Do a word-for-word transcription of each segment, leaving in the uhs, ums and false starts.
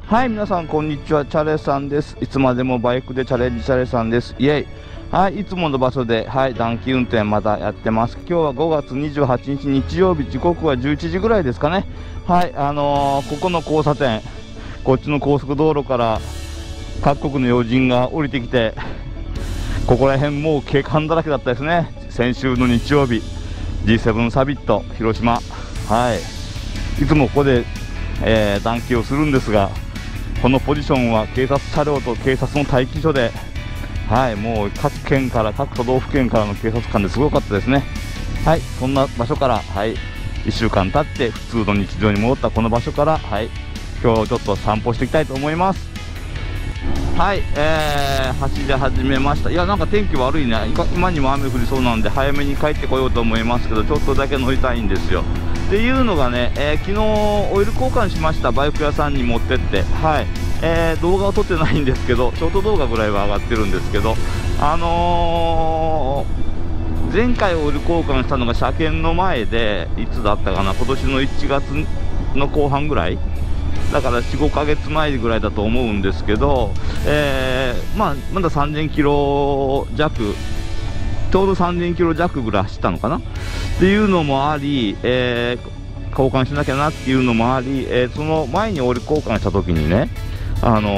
はい、皆さんこんにちは、チャレさんです。いつまでもバイクでチャレンジチャレさんです。イエイ。はい、いつもの場所で、はい、暖気運転またやってます。今日はごがつにじゅうはちにち日曜日、時刻はじゅういちじぐらいですかね。はい、あのー、ここの交差点、こっちの高速道路から各国の要人が降りてきて、ここら辺もう警官だらけだったですね。先週の日曜日、ジーセブン サミット、広島。はい、いつもここで、えー、暖気をするんですが、このポジションは警察車両と警察の待機所で、はい、もう各県から、各都道府県からの警察官ですごかったですね。はい、そんな場所から、はい、いっしゅうかん経って普通の日常に戻ったこの場所から、はい、今日ちょっと散歩していきたいと思います。はい、えー、走り始めました。いや、なんか天気悪いね。今にも雨降りそうなんで早めに帰ってこようと思いますけど、ちょっとだけ乗りたいんですよ。っていうのがね、えー、昨日オイル交換しました。バイク屋さんに持ってって、はい、えー、動画を撮ってないんですけど、ショート動画ぐらいは上がってるんですけど、あのー、前回オイル交換したのが車検の前で、いつだったかな、今年のいちがつの後半ぐらいだからよん、ごかげつまえぐらいだと思うんですけど、えー、まあ、まださんぜんキロ弱、ちょうどさんぜんキロ弱ぐらい走ったのかなっていうのもあり、えー、交換しなきゃなっていうのもあり、えー、その前にオイル交換した時にね、あの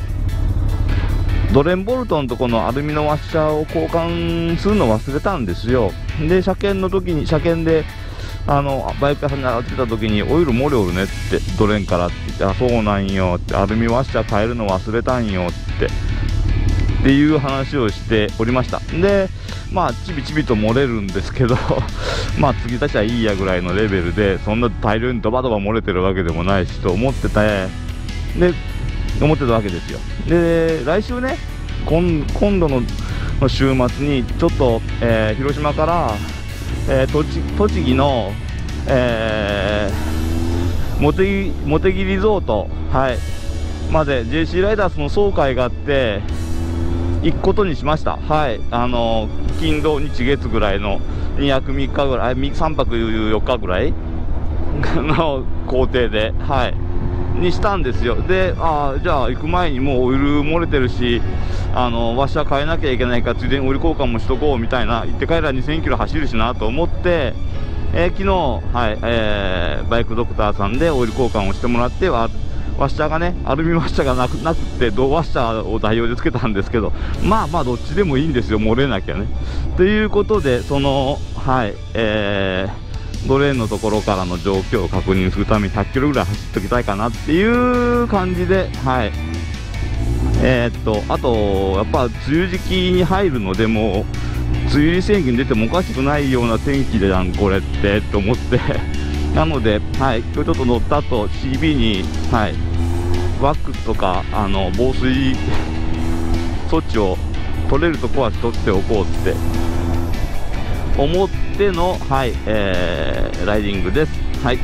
ドレンボルトのとこのアルミのワッシャーを交換するの忘れたんですよ。で、車検の時に、車検であのバイク屋さんに当てた時に、オイル漏れおるねって、ドレンからって言って、あ、そうなんよって、アルミワッシャー変えるの忘れたんよってっていう話をしておりました。で、まあちびちびと漏れるんですけどまあ次出しゃいいやぐらいのレベルで、そんな大量にドバドバ漏れてるわけでもないしと思ってて、で思ってたわけですよ。で、来週ね、今, 今度の週末にちょっと、えー、広島から、えー、栃, 栃木の、えー、茂木茂木リゾート、はい、まで ジェーシー ライダースの総会があって行くことにしました。はい、あの金土日月ぐらいのにはくみっかぐらい、さんぱくよっかぐらいの工程で、はいにしたんですよ。で、ああ、じゃあ行く前にもうオイル漏れてるし、あのワッシャー変えなきゃいけないから、ついでにオイル交換もしとこうみたいな、行って帰らにせんキロ走るしなと思って、えー、昨日、はいえー、バイクドクターさんでオイル交換をしてもらって、ワッシャーがね、アルミワッシャーがなくなくて、銅ワッシャーを代用でつけたんですけど、まあまあどっちでもいいんですよ、漏れなきゃね。ということで、そのはいえードレーンのところからの状況を確認するためにひゃっキロぐらい走っておきたいかなっていう感じで、はいえー、っとあとやっぱ梅雨時期に入るので、もう梅雨入り宣言出てもおかしくないような天気じゃんこれってと思ってなので、はい、今日ちょっと乗った後 シービー に、はい、ワックスとかあの防水措置を取れるとこは取っておこうって思っての、はいえー、ライディングです。はい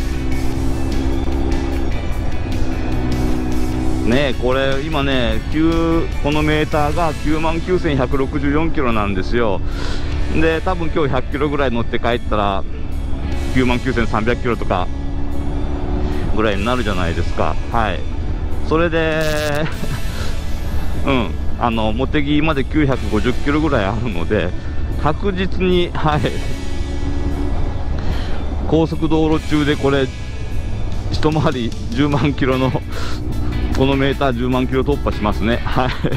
ね、これ今ね、このメーターが きゅうまんきゅうせんひゃくろくじゅうよんキロなんですよ。で、多分今日ひゃっキロぐらい乗って帰ったらきゅうまんきゅうせんさんびゃくキロとかぐらいになるじゃないですか。はい、それでうんあの茂木まできゅうひゃくごじゅっキロぐらいあるので、確実に、はい、高速道路中でこれ一回りじゅうまんキロのこのメーターじゅうまんキロ突破しますね。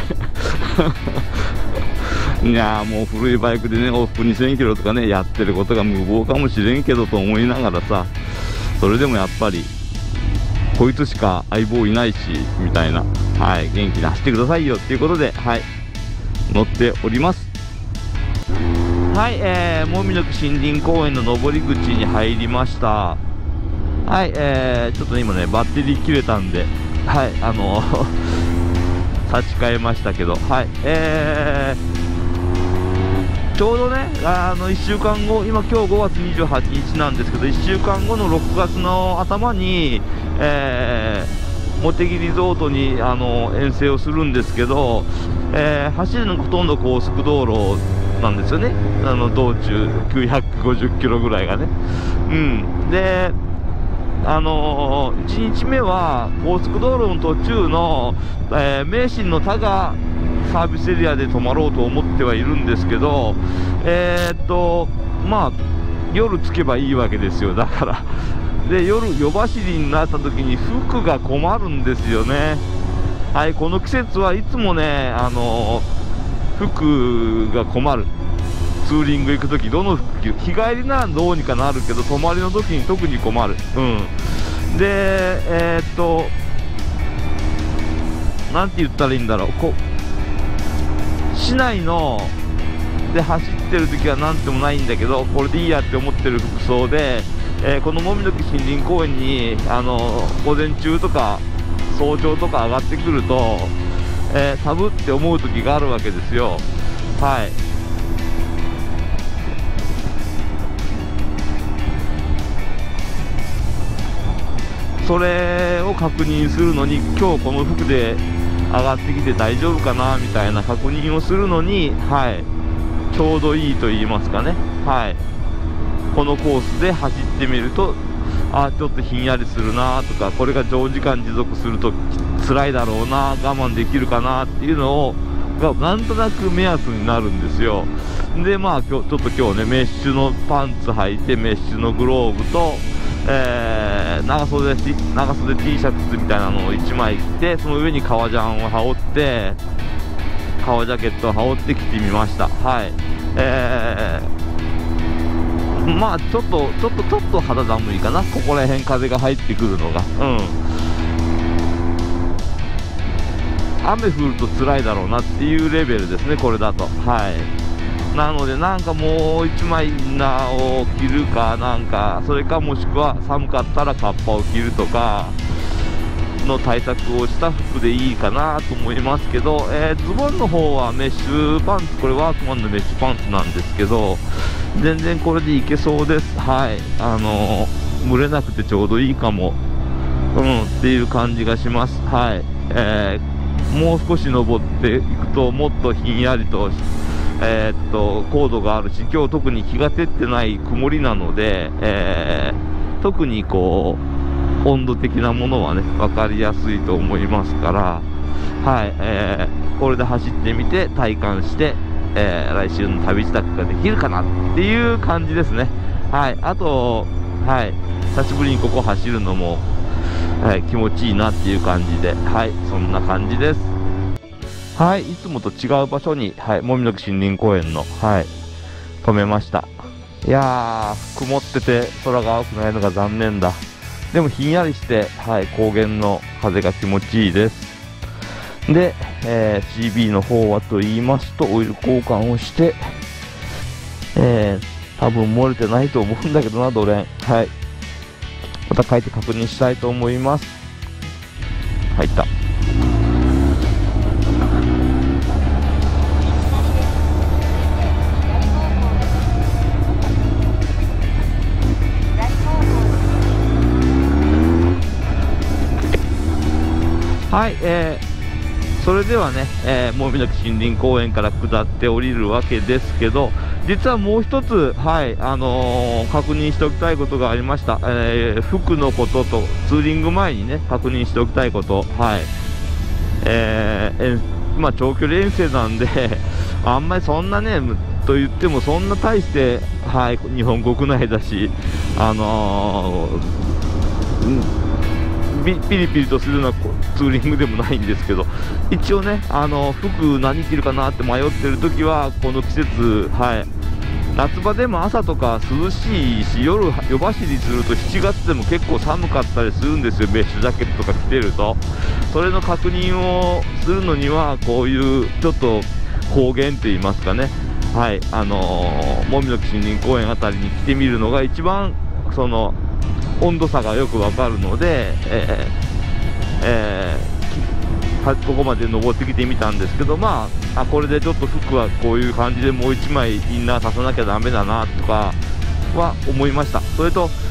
はいいやー、もう古いバイクでね、往復にせんキロとかねやってることが無謀かもしれんけどと思いながらさ、それでもやっぱりこいつしか相棒いないしみたいな、はい、元気に走ってくださいよっていうことで、はい、乗っております。はい、えー、もみの木森林公園の上り口に入りました。はい、えー、ちょっと今ねバッテリー切れたんで、はいあの差し替えましたけど、はいえー、ちょうどねあのいっしゅうかんご、今今日ごがつにじゅうはちにちなんですけど、いっしゅうかんごのろくがつの頭に、えー、茂木リゾートにあの遠征をするんですけど、えー、走るのほとんど高速道路なんですよね。あの道中きゅうひゃくごじゅっキロぐらいがね、うんであのー、いちにちめは高速道路の途中の、えー、名神の多賀サービスエリアで泊まろうと思ってはいるんですけど、えー、っとまあ夜着けばいいわけですよ。だからで夜夜走りになった時に服が困るんですよね。はい、この季節はいつもね、あのー、服が困る。ツーリング行く時どの服着る、日帰りならどうにかなるけど泊まりの時に特に困る。うんでえー、っとなんて言ったらいいんだろう、こ市内ので走ってる時はなんてもないんだけど、これでいいやって思ってる服装で、えー、このもみの木森林公園にあの午前中とか早朝とか上がってくると、えー、寒って思う時があるわけですよ。はい、それを確認するのに、今日この服で上がってきて大丈夫かなみたいな確認をするのに、はい、ちょうどいいと言いますかね。はい、このコースで走ってみると、あちょっとひんやりするなとか、これが長時間持続すると辛いだろうな、我慢できるかなっていうのをがなんとなく目安になるんですよ。でまあ今日ちょっと今日ね、メッシュのパンツ履いてメッシュのグローブと、えー、長袖 T、長袖 T シャツみたいなのをいちまい着て、その上に革ジャンを羽織って、革ジャケットを羽織ってきてみました。はい、えー、まあちょっとちょっとちょっと肌寒いかな、ここら辺風が入ってくるのが。うん雨降ると辛いだろうなっていうレベルですね、これだと。はいなのでなんかもういちまいインナーを着るかなんか、それかもしくは寒かったらカッパを着るとかの対策をした服でいいかなと思いますけど、えー、ズボンの方はメッシュパンツ、これワークマンのメッシュパンツなんですけど、全然これでいけそうです。はいあのー、蒸れなくてちょうどいいかも、うんっていう感じがします。はい、えーもう少し登っていくともっとひんやりと、えー、っと高度があるし、今日特に日が照ってない曇りなので、えー、特にこう温度的なものはね分かりやすいと思いますから、はい、えー、これで走ってみて体感して、えー、来週の旅支度ができるかなっていう感じですね。はい、あと、はい、久しぶりにここ走るのもはい、気持ちいいなっていう感じで、はい、そんな感じです。はい、いつもと違う場所に、はい、もみの木森林公園の、はい、止めました。いやー、曇ってて空が青くないのが残念だ。でもひんやりして、はい、高原の風が気持ちいいです。で、えー、シービー の方はと言いますと、オイル交換をして、えー、多分漏れてないと思うんだけどな、ドレン。はい。また書いて確認したいと思います。入った。はい、えー、それではね、えー、もみの木森林公園から下って降りるわけですけど、実はもう一つ、はいあのー、確認しておきたいことがありました。えー、服のこととツーリング前にね確認しておきたいこと、はいえーえまあ、長距離遠征なんであんまりそんなねと言ってもそんな大して、はい、日本国内だし、あのーピリピリとするようなツーリングでもないんですけど、一応ねあの服何着るかなって迷ってる時はこの季節、はい、夏場でも朝とか涼しいし、夜夜走りするとしちがつでも結構寒かったりするんですよ、メッシュジャケットとか着てると。それの確認をするのにはこういうちょっと高原といいますかね、はいあのー、もみの木森林公園あたりに来てみるのが一番その温度差がよくわかるので、えーえー、ここまで登ってきてみたんですけど、まあ、あこれでちょっと服はこういう感じでもういちまいインナー足さなきゃだめだなとかは思いました。それと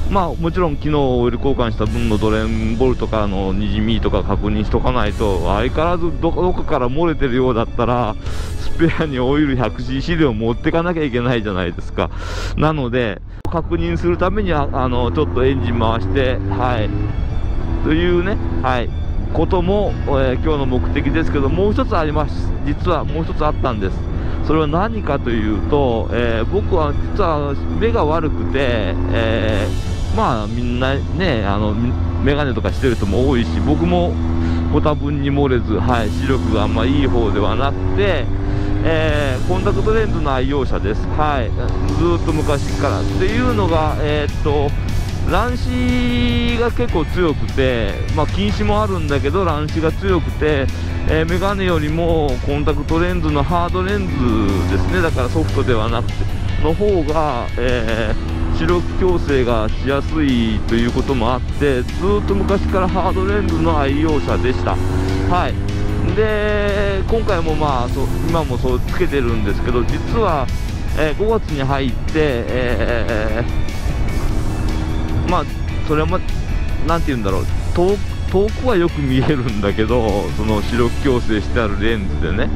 まあもちろん昨日オイル交換した分のドレンボルトからのにじみとか確認しとかないと、相変わらずどこかから漏れてるようだったらスペアにオイル ひゃくシーシー 量持ってかなきゃいけないじゃないですか。なので確認するためにはあのちょっとエンジン回して、はいというね、はいことも、えー、今日の目的ですけど、もう一つあります。実はもう一つあったんです。それは何かというと、えー、僕は実は目が悪くて、えー、まあみんなね、あのメガネとかしてる人も多いし、僕もご多分に漏れず、はい、視力があんまいい方ではなくて、えー、コンタクトレンズの愛用者です。はい、ずーっと昔からっていうのが、えー、っと乱視が結構強くて、まあ、近視もあるんだけど乱視が強くて、えー、メガネよりもコンタクトレンズのハードレンズですね、だからソフトではなくての方が、えー、視力矯正がしやすいということもあって、ずーっと昔からハードレンズの愛用者でした。はい、で今回もまあそ今もそうつけてるんですけど、実は、えー、ごがつに入って、えーまあそれはまなんて言うんだろう、遠遠くはよく見えるんだけど、その視力矯正してあるレンズでね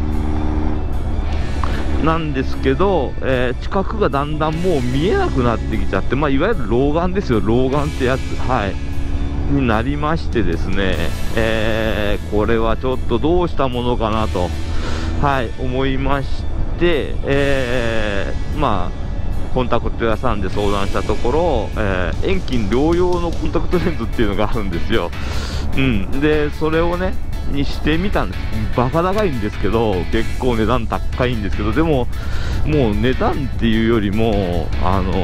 なんですけど、えー、近くがだんだんもう見えなくなってきちゃって、まあいわゆる老眼ですよ、老眼ってやつ、はいになりましてですね、えー、これはちょっとどうしたものかなと、はい思いまして、えー、まあコンタクト屋さんで相談したところ、えー、遠近両用のコンタクトレンズっていうのがあるんですよ。うん、でそれをねにしてみたんです。バカ高いんですけど、結構値段高いんですけど、でももう値段っていうよりもあの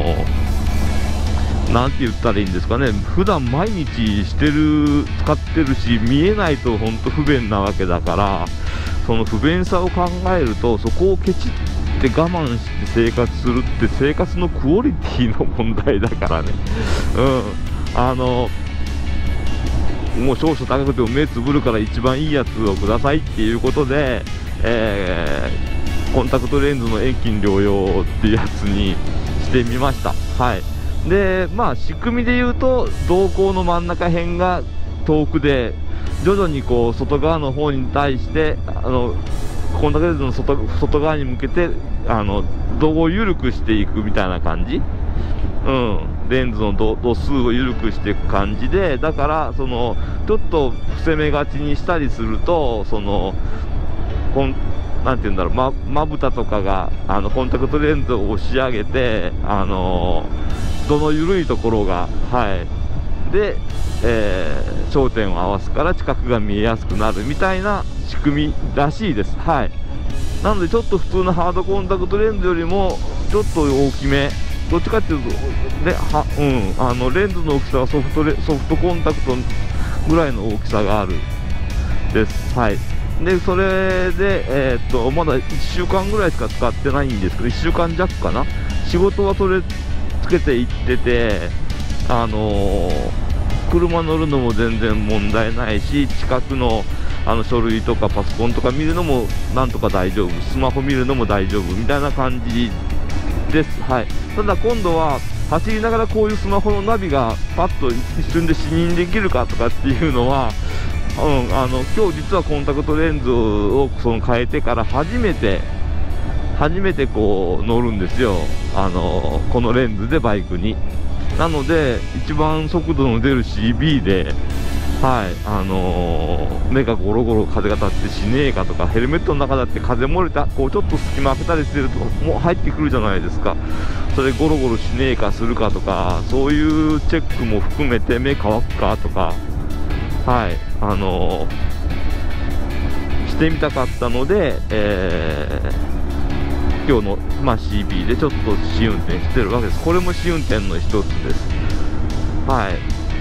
ー、なんて言ったらいいんですかね、普段毎日してる使ってるし、見えないと本当不便なわけだから、その不便さを考えるとそこをケチって我慢して生活するって生活のクオリティの問題だからね。うんあのもう少々高くても目つぶるから一番いいやつをくださいっていうことで、えー、コンタクトレンズの遠近両用っていうやつにしてみました。はいでまあ仕組みで言うと、瞳孔の真ん中辺が遠くで徐々にこう外側の方に対してあのコンタクトレンズの 外, 外側に向けてあの度を緩くしていくみたいな感じ、うん、レンズの 度, 度数を緩くしていく感じで、だからそのちょっと伏せ目がちにしたりすると、そのこんなんていうんだろう、ままぶたとかがあのコンタクトレンズを押し上げて、あの度の緩いところが、はいで、えー、焦点を合わすから近くが見えやすくなるみたいな仕組みらしいです。はいなのでちょっと普通のハードコンタクトレンズよりもちょっと大きめ、どっちかっていうとでは、うん、あのレンズの大きさはソフトレソフトコンタクトぐらいの大きさがあるです。はいでそれで、えー、っとまだいっしゅうかんぐらいしか使ってないんですけど、いっしゅうかん弱かな、仕事はそれつけていってて、あのー、車乗るのも全然問題ないし、近くのあの書類とかパソコンとか見るのもなんとか大丈夫、スマホ見るのも大丈夫みたいな感じです。はいただ今度は走りながらこういうスマホのナビがパッと一瞬で視認できるかとかっていうのは、うん、あの今日実はコンタクトレンズをその変えてから初めて初めてこう乗るんですよ、あのこのレンズでバイクに。なので一番速度の出る シービー で、はいあのー、目がゴロゴロ風が当たってしねえかとか、ヘルメットの中だって風漏れたこうちょっと隙間開けたりしてるともう入ってくるじゃないですか。それゴロゴロしねえかするかとか、そういうチェックも含めて目乾くかとか、はいあのー、してみたかったので、えー今日の、まあ、シービー でちょっと試運転してるわけです。これも試運転の一つです。はい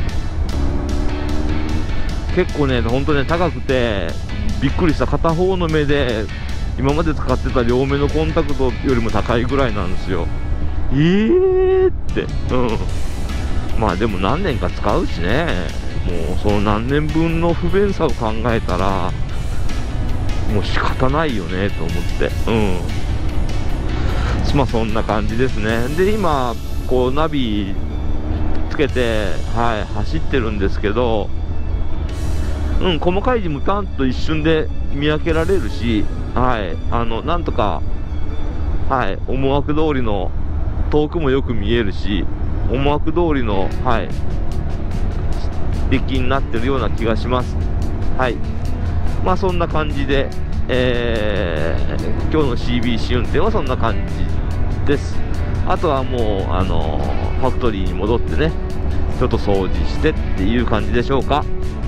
結構ね本当ね高くてびっくりした。片方の目で今まで使ってた両目のコンタクトよりも高いぐらいなんですよ。えーってうんまあでも何年か使うしね、もうその何年分の不便さを考えたらもう仕方ないよねと思って、うんまあそんな感じですね。で今こうナビけて、はい、走ってるんですけど、うん、細かい字もパンと一瞬で見分けられるし、はい、あの、なんとか、はい、思惑通りの遠くもよく見えるし、思惑通りの、はい、力になってるような気がします。はい。まあそんな感じで、えー、今日の シービーシー 運転はそんな感じです。あとはもう、あのー、ファクトリーに戻ってね、ちょっと掃除してっていう感じでしょうか。